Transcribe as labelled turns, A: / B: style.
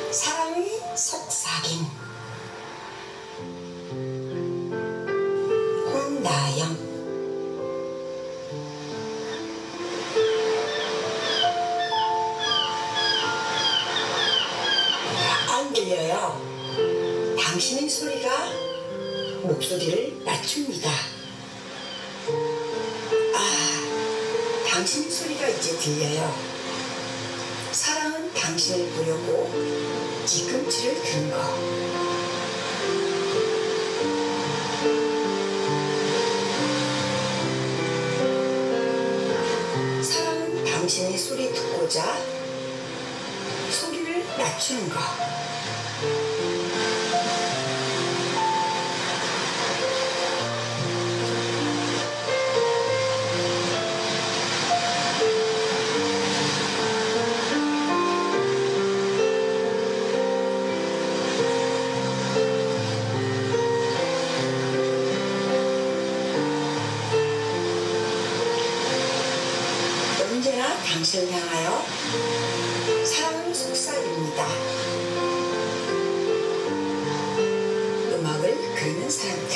A: 사랑의 속삭임. 홍다영. 안 들려요. 당신의 소리가 목소리를 낮춥니다. 당신의 소리가 이제 들려요. 사랑은 당신을 보려고 뒤꿈치를 든 거. 사랑은 당신의 소리 듣고자 소리를 낮추는 거. 언제나 당신을 향하여 사랑의 속삭입니다. 음악을 그리는 사람.